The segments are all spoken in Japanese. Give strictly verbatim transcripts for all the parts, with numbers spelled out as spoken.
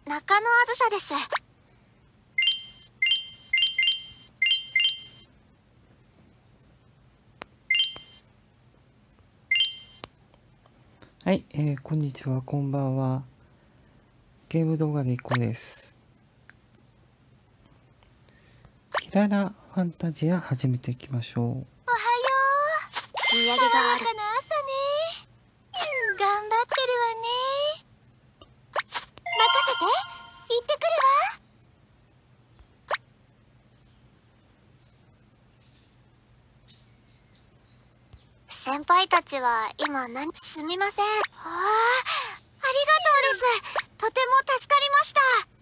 中野あずさです。 はい、えー、こんにちは、こんばんは。ゲーム動画でいこうです。キララファンタジア始めていきましょう。おはよう。土産がある。爽やかな朝ね。頑張ってるわね。任せて。行ってくるわ。先輩たちは今何？すみません。ああ、ありがとうです。とても助かりました。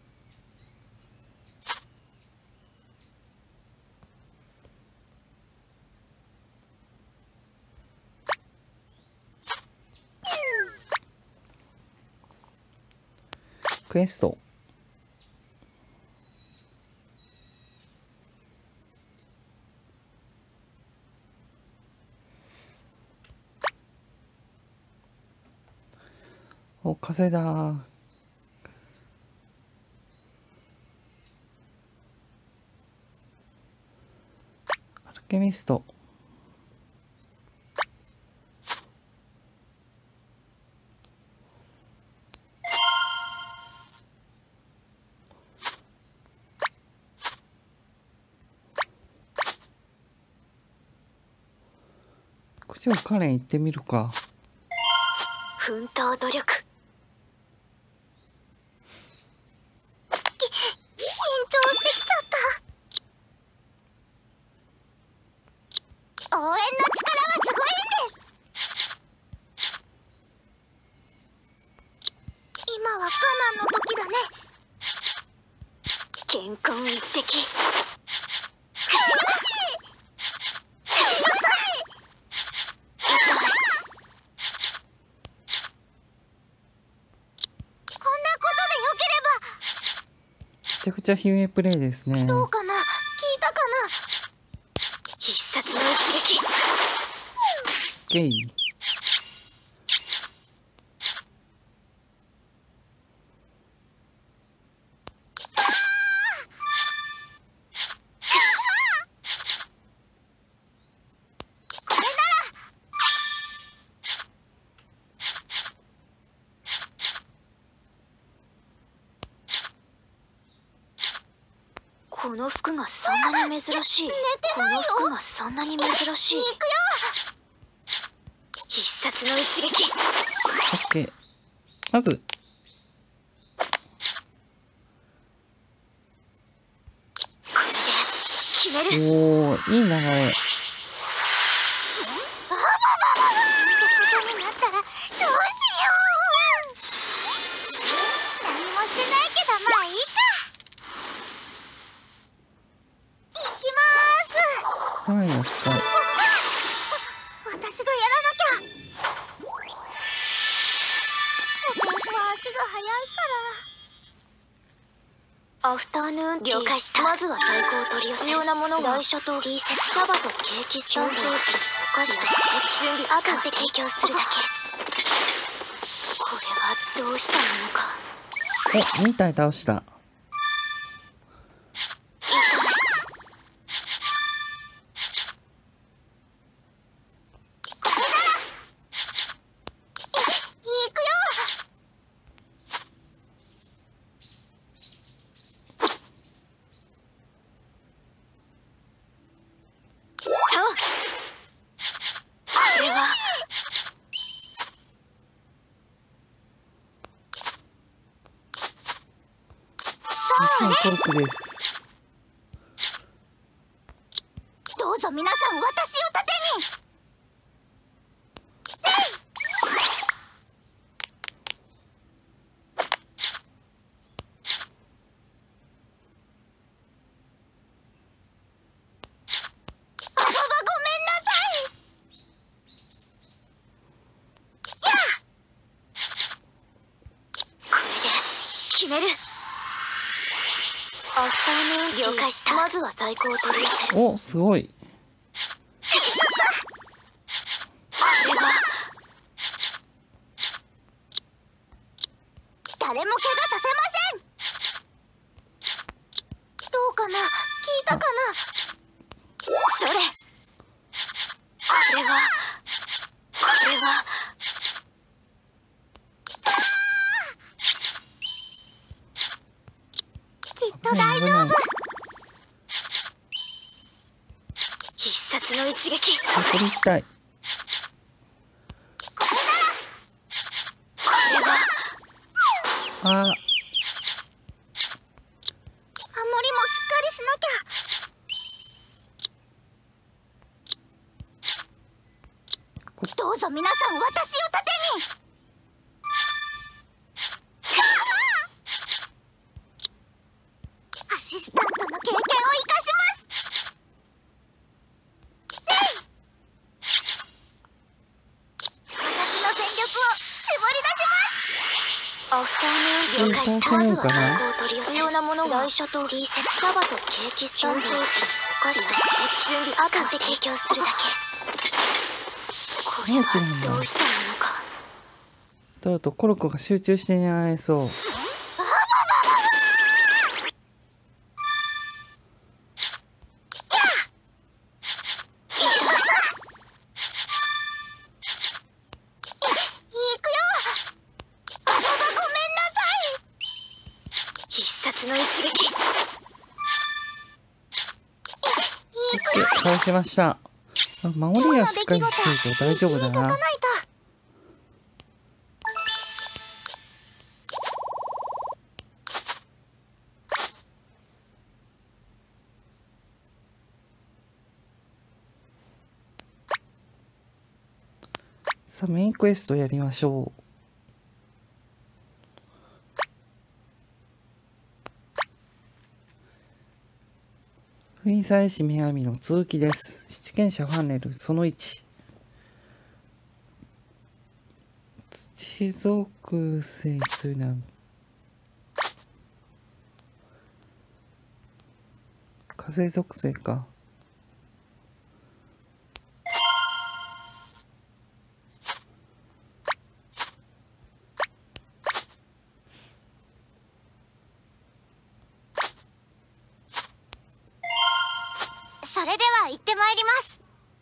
クエスト。お、風だー。アルケミスト。口をカレン行ってみるか。 奮闘努力。き緊張してきちゃった。応援の力はすごいんです。今は我慢の時だね。健康一滴。 めちゃくちゃ姫プレイですね。 どうかな、聞いたかな。必殺の一撃。 ゲイ。 この服がそんなに珍しい。この服がそんなに珍しい。行くよ。必殺の一撃。 オッケー。まずこれで決める。 おー、いい流れ。 あばばばばことになったらどうしよう。何もしてないけどまあいいか。 はい、を使う。 私がやらなきゃ。私は足が速いから。アフターヌーン了解した。まずは在庫を取り寄せ。必要なものは台車と T セット、茶葉とケーキスタンド、お菓子と準備、あとで提供するだけ。これはどうしたものか。 お、に体倒した。コルクです。 どうぞ皆さん、私を盾に。あばばごめんなさい。やこれで決める。アフターヌーン了解した。まずは在庫を取り寄せる。 お、すごい。 これは誰も怪我させません。 な、聞いたかな。それ、これはこれはきっと大丈夫。必殺の一撃。 これ行きたい。 これならこれはあー、 守りもしっかりしなきゃ。 こどうぞ皆さん、私を盾に。アシスタントの経験を生かします。私の全力を絞り出します。アフターヌーン了解した。まずは最高取り寄せ。必要なものは来社とリーセット、茶葉とケーキスタンド、お菓子と準備、あとで提供するだけ。これはどうしたものか。 とうとうコロコが集中してに会えそう。倒しました。守りはしっかりしてると大丈夫だな。さあメインクエストやりましょう。封印されし女神の続きです。七剣者ファンネルそのいち。土属性強いな。風属性か。 それでは行ってまいります。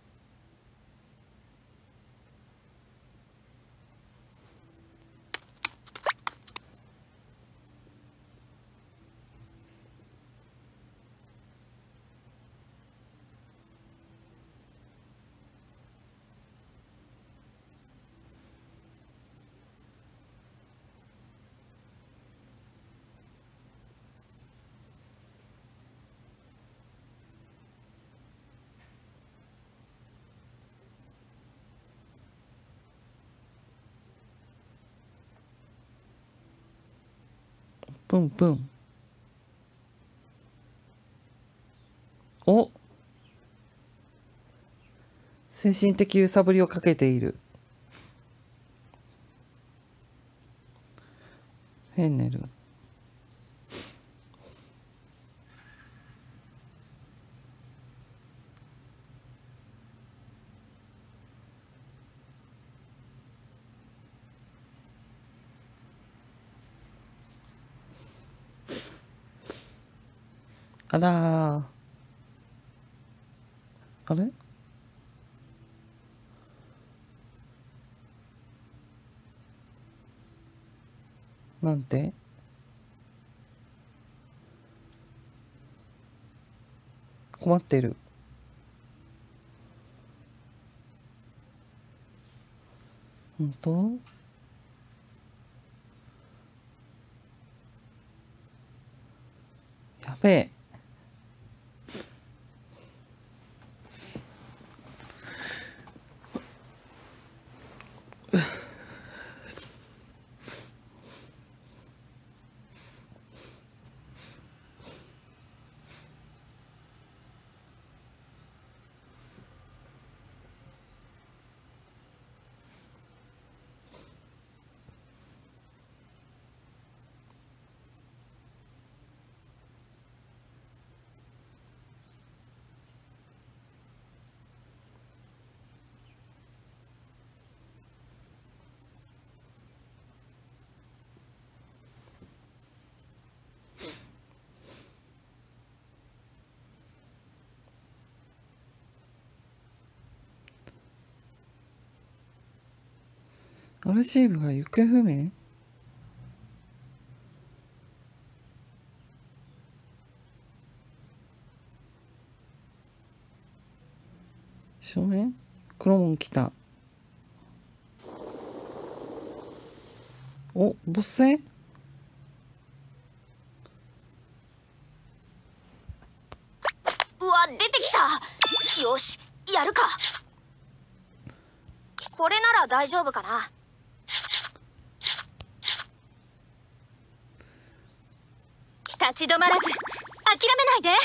プンプン。お、精神的揺さぶりをかけている。フェンネル。あらー。あれ？なんて？困ってる。本当？やべえ。 アルシーブが行方不明。正面黒門来た。お、ボス戦。 うわ、出てきた。よし、やるか。これなら大丈夫かな。立ち止まらず諦めないで。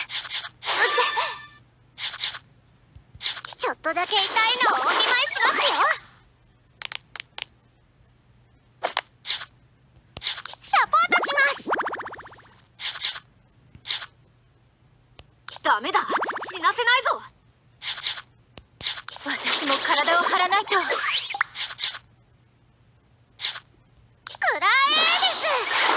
ちょっとだけ痛いのをお見舞いしますよ。サポートします。ダメだ、死なせないぞ。私も体を張らないと。くらえです。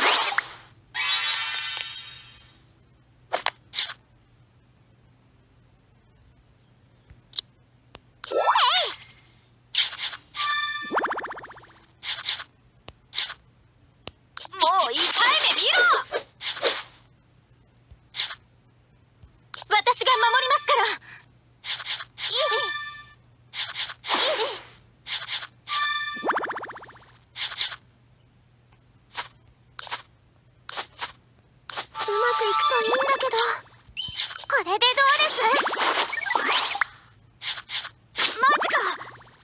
もう痛い目見ろ。私が守りますから。うまくいくといいんだけど。これでどうです？マジか。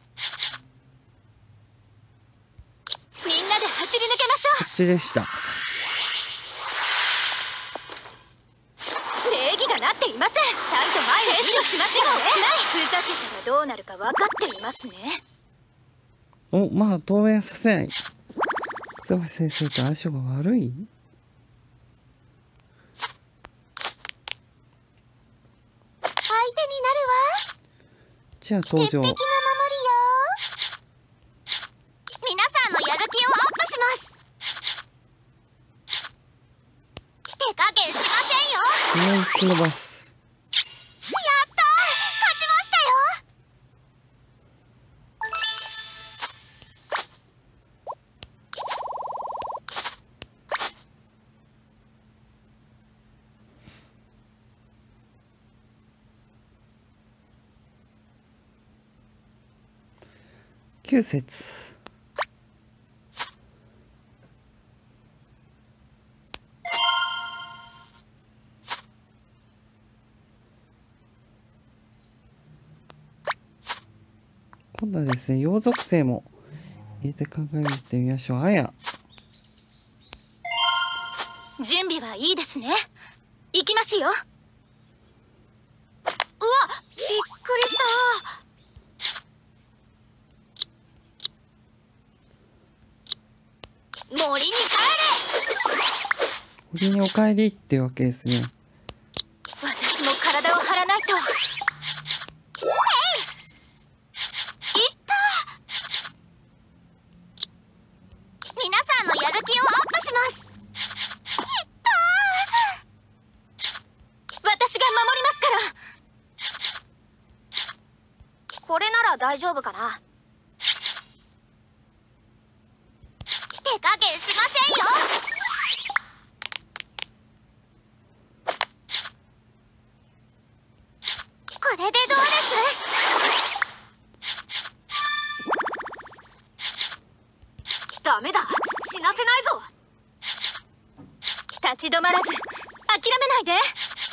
みんなで走り抜けましょう。 こっちでした。 礼儀がなっていません。ちゃんと前へ移動しましょうね。しない。ふざけたらどうなるか分かっていますね。 お、まあ当面させない。草橋先生と相性が悪い。 相手になるわ。 じゃあ登場。 鉄壁の守りよ。皆さんのやる気をアップします。手加減しませんよ。 もう一個伸ばす。 やったー、勝ちましたよ。 きゅう節。今度はですね、陽属性も入れて考えてみましょう。あや。 準備はいいですね。行きますよ。うわ、びっくりした。森に帰れ。 森にお帰りってわけですね。 私も体を張らないと。えい、いった。皆さんのやる気をアップします。いったー。私が守りますから。これなら大丈夫かな。手加減しませんよ。これでどうです？ダメだ、死なせないぞ。立ち止まらず諦めないで。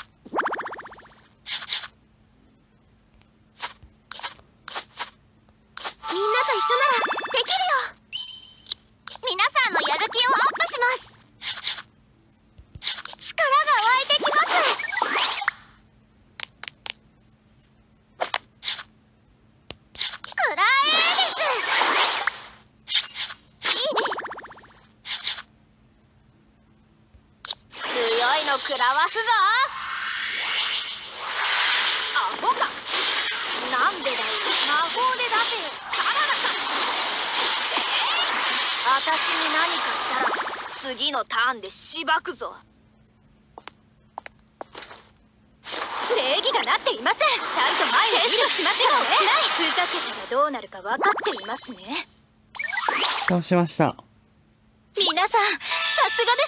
みんなと一緒ならできるよ。皆さんのやる気をアップします。力が湧いてきます。くらえです。強いの食らわすぞ。アホか。なんでだよ。魔法で出せよ。ただだか。私に何かしたら次のターンでしばくぞ。礼儀がなっていません。ちゃんと前へ移動しましょうね。しない。ふざけたらどうなるか分かっていますね。 倒しました。 皆さん、さすがです。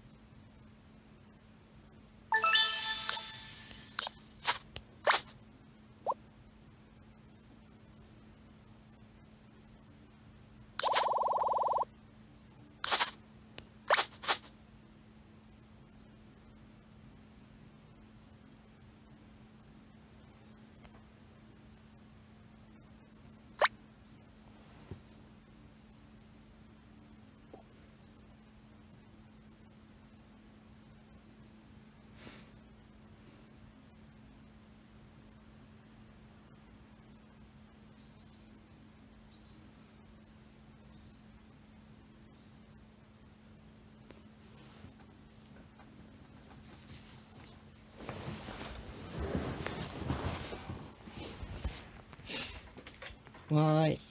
わーい。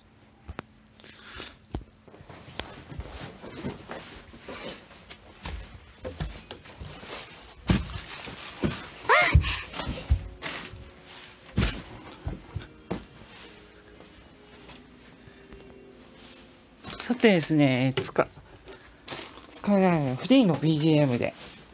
さてですね、つか使えないのフリーの ビージーエム で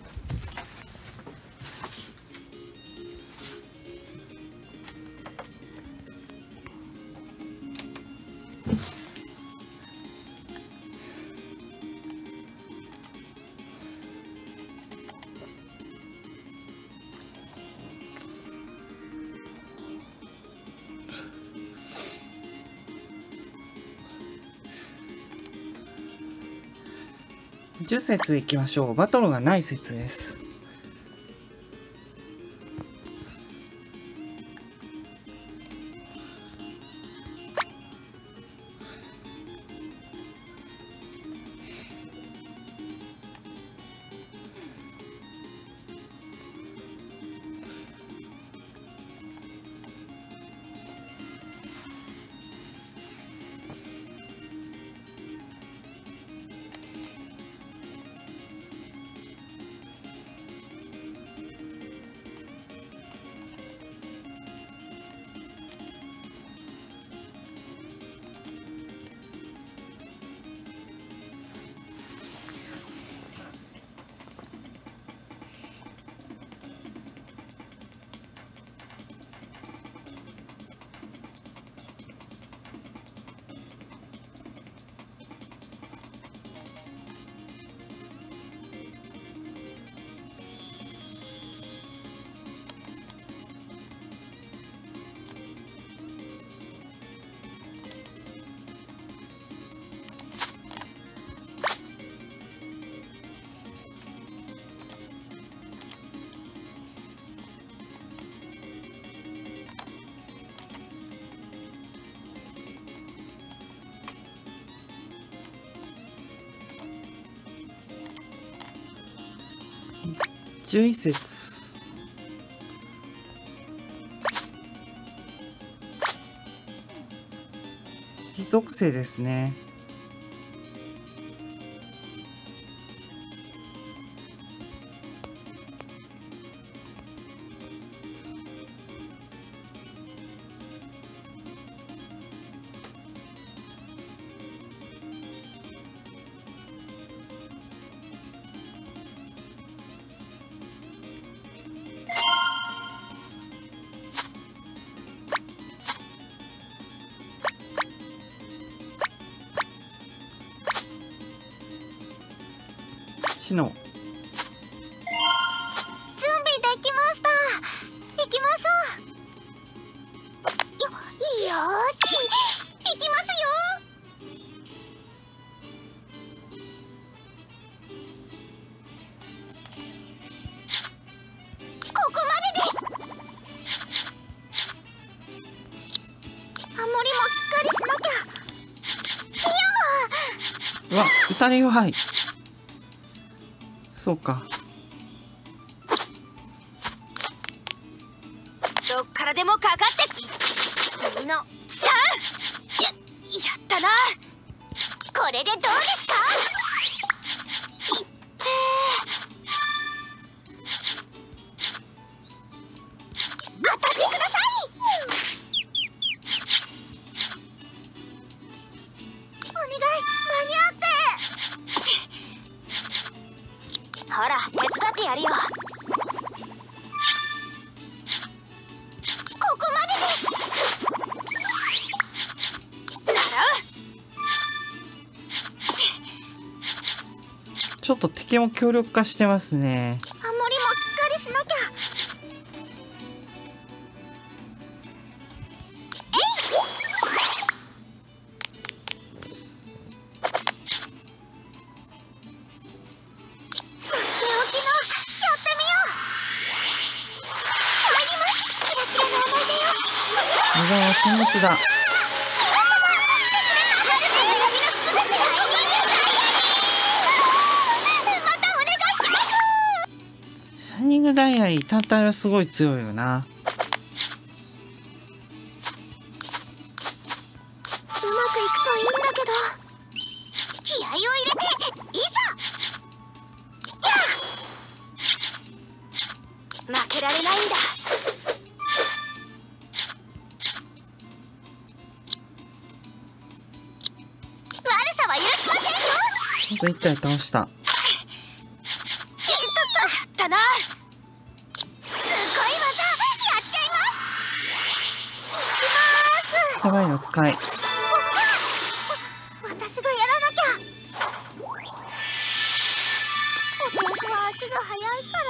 じゅっ節いきましょう。バトルがない節です。じゅういち節。非属性ですね。知能。 準備できました。行きましょう。よ、よーし、行きますよ。ここまでです。ハモリもしっかりしなきゃ。いやうわ、打たれ弱い。そうか。 どっからでもかかっていち、にのさん。や、やったな。これでどうですか。いって当たってください。お願ちょっと敵も強力化してますね。 守りもしっかりしなきゃ。 無駄は禁物だ。シャイニングダイヤイ単体はすごい強いよな。 うまくいくといいんだけど。気合を入れていざ。負けられないんだ。悪さは許しませんよ。 まずいったい倒した。 やったな。すごい技やっちゃいます。いきます。 やばいの使い。 私がやらなきゃ。弟は足が速いから。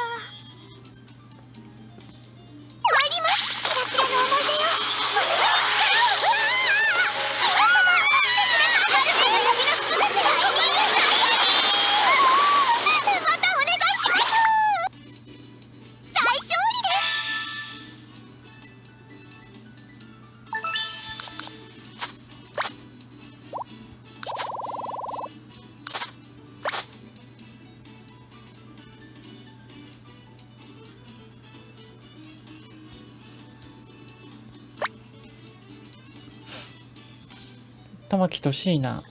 参ります。キラキラの思い出よ。 玉木としいな。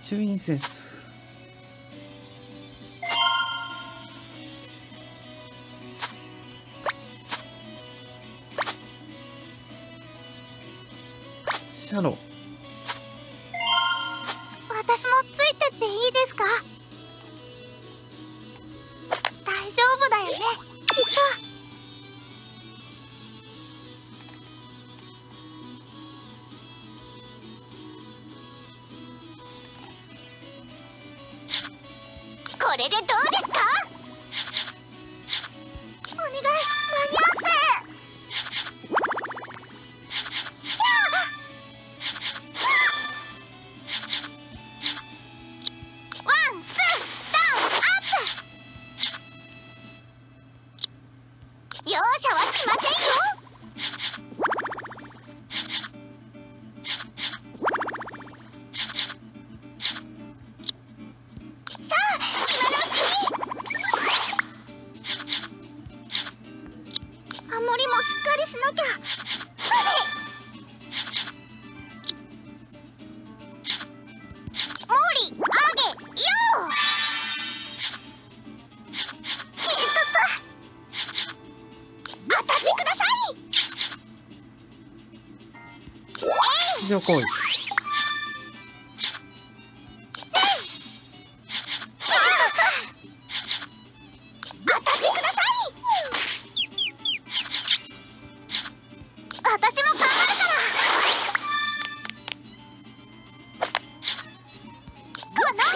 中陰節。シャロ。 私もついてっていいですか？大丈夫だよね、きっと。これでどうですか？お願い、間に合って。ワンツーダウンアップ。容赦はしませんよ。守りもしっかりしなきゃ。モーリー、アーゲ、ヨー。当たってください。 出場行為。 私も頑張るから。この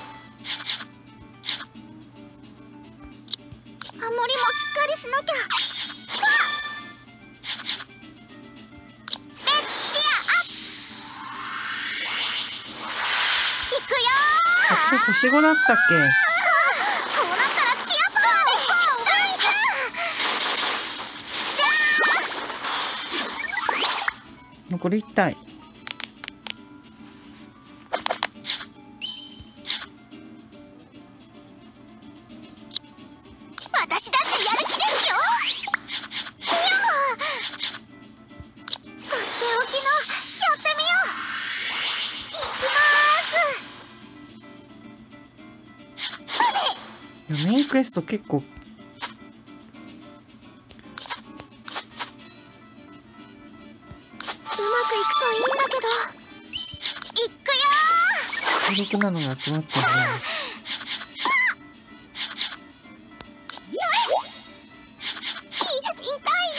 守りもしっかりしなきゃ。レッツチアアップ。いくよー。 あ、これ星ごだったっけ？ こうなったらチアパワーを残りいち体。 私だってやる気ですよ。いやとっておきのやってみよう。いきまーす。 いや、メインクエスト結構うまくいくといいんだけど。いくよー。 強力なのが集まってるね。 い痛いです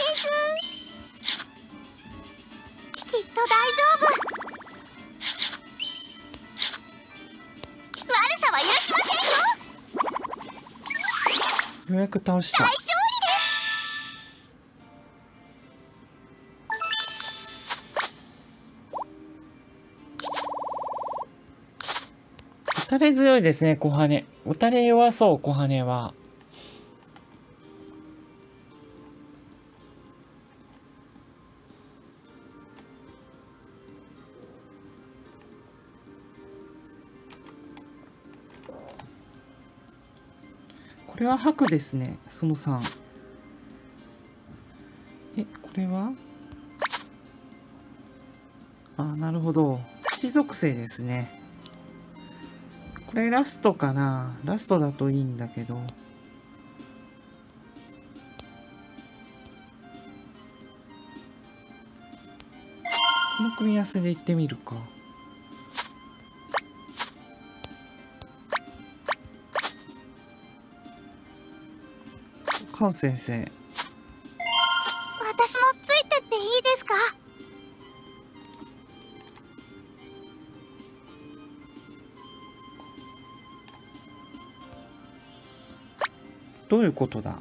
。きっと大丈夫。悪さは許しませんよ。 ようやく倒した。 大勝利です。 打たれ強いですね、小羽。打たれ弱そう、小羽は。これは白ですね、そのさん。え、これはあ、なるほど。土属性ですね。これラストかな。ラストだといいんだけど。この組み合わせでいってみるか。カン先生。 私もついてっていいですか？ どういうことだ？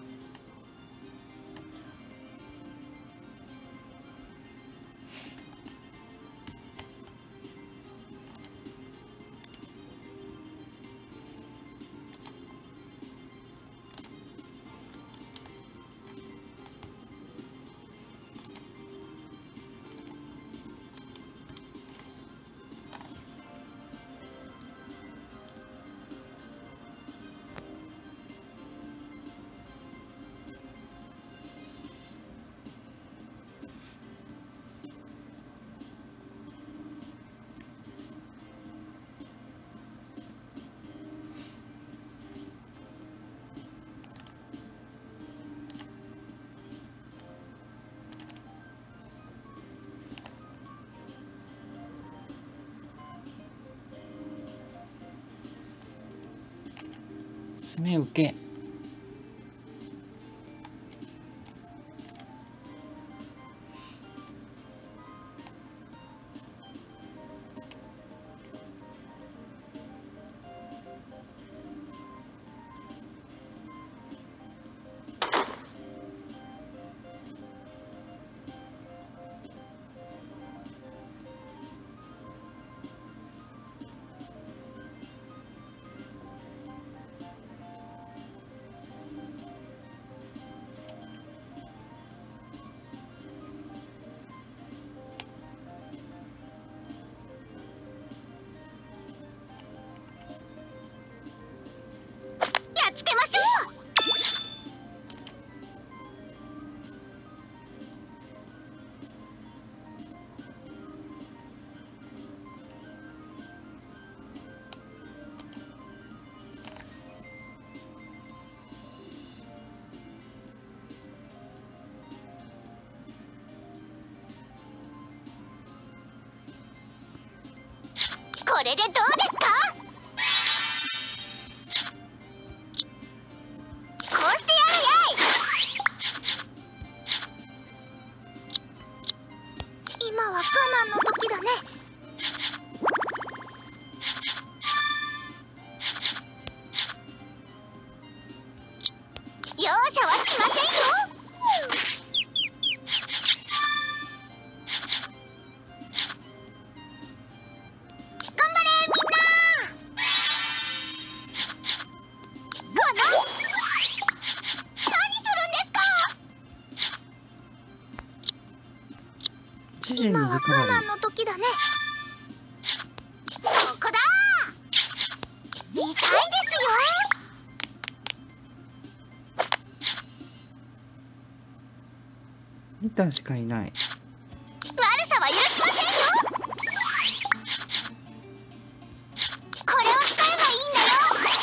爪受け。 やっつけましょう。これでどうですか？こうしてやるやい。今は我慢の時だね。容赦はしませんよ。今は我慢の時だね。ここだ。痛いですよ。 リタしかいない。 悪さは許しませんよ。これを使えばいいんだよ。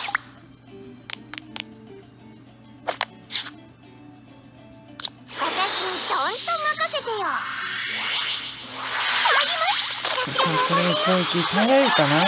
私にどんと任せてよ。 さあ、これ攻撃耐えられるかな。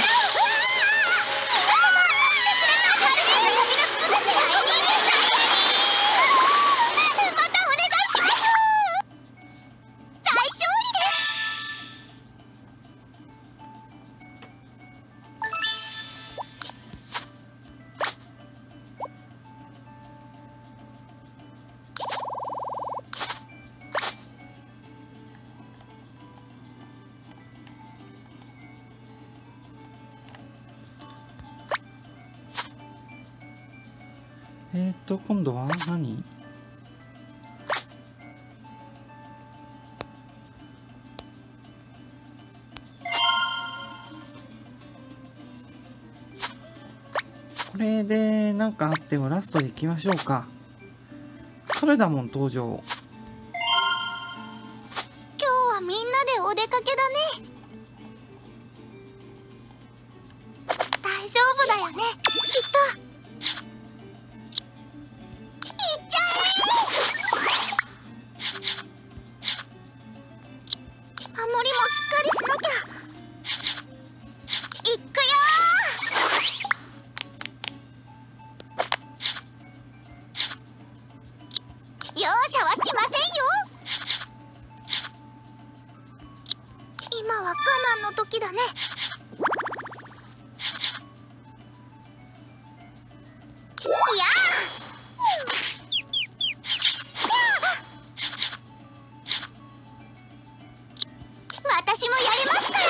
えーと、今度は何？これで何かあってもラストでいきましょうか。カルダモン登場。 今日はみんなでお出かけだね。大丈夫だよね、きっと。守りもしっかりしなきゃ。いっくよー。容赦はしませんよ。今は我慢の時だね。いや私もやりますから。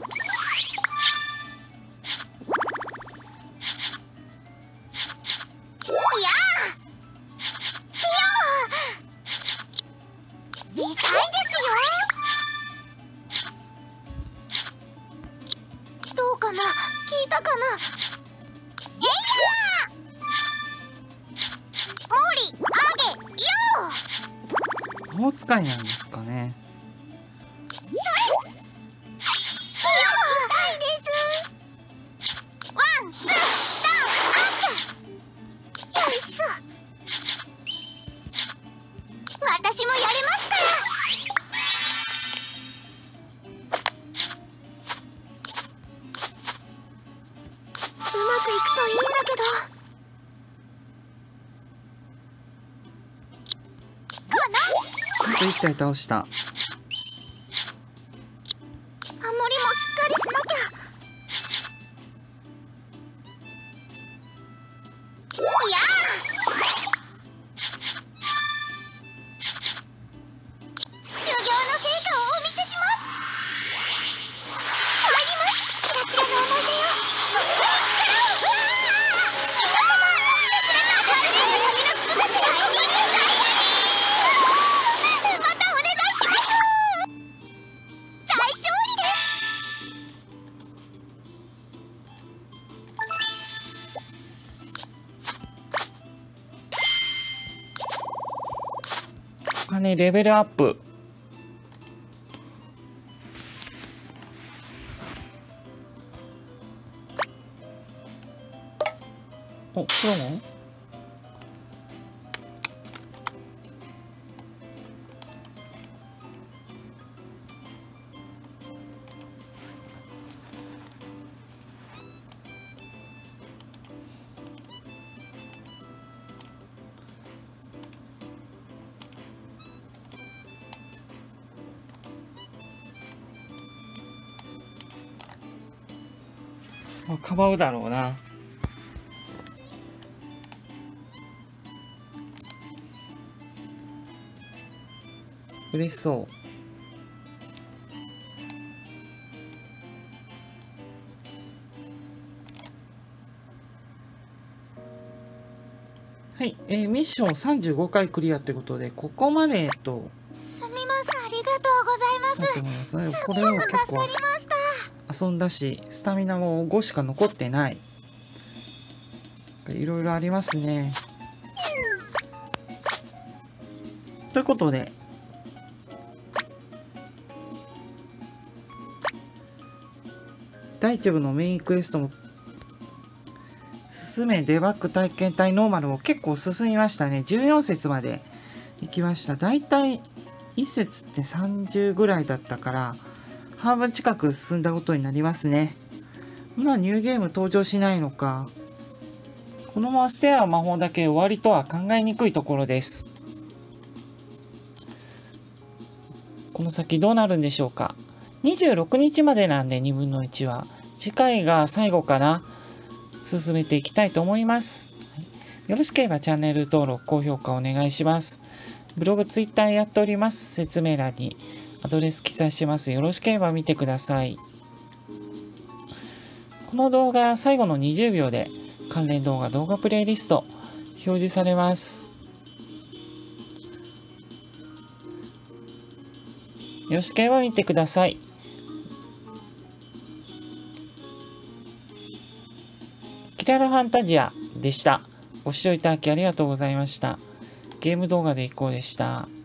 いや痛いですよ。どうかな、聞いたかな。えいやー、モリあげよ魔法使いなんですかね。 私もやりますから。うまくいくといいんだけど。 な。 あといち体倒した。 守りもしっかりしなきゃ。いや修行の成果をお見せします。参ります。キラキラの思い出よ。力を。うわー、皆様来てくれた華麗な旅のすべて大人にまたお願いします。大勝利です。 お金レベルアップ。お、プロもかばうだろうな。嬉しそう。はい、えー、ミッションさんじゅうごかいクリアってことで、ここまでえっとすみません、ありがとうございます。 したと思いますね。これを結構助かりました。 遊んだし、スタミナもごしか残ってない。いろいろありますね。ということで、だいいち部のメインクエストも進めデバッグ体験隊ノーマルも結構進みましたね。じゅうよん節まで行きました。だいたいいち節ってさんじゅうぐらいだったから半分近く進んだことになりますね。まだニューゲーム登場しないのか。このままステア魔法だけ終わりとは考えにくいところです。この先どうなるんでしょうか。にじゅうろくにちまでなんでにぶんのいちは。次回が最後かな。進めていきたいと思います。よろしければチャンネル登録、高評価お願いします。ブログ、ツイッターやっております。説明欄にアドレス記載してます。よろしければ見てください。この動画最後のにじゅうびょうで関連動画動画プレイリスト表示されます。よろしければ見てください。キララファンタジアでした。ご視聴いただきありがとうございました。ゲーム動画でいこうでした。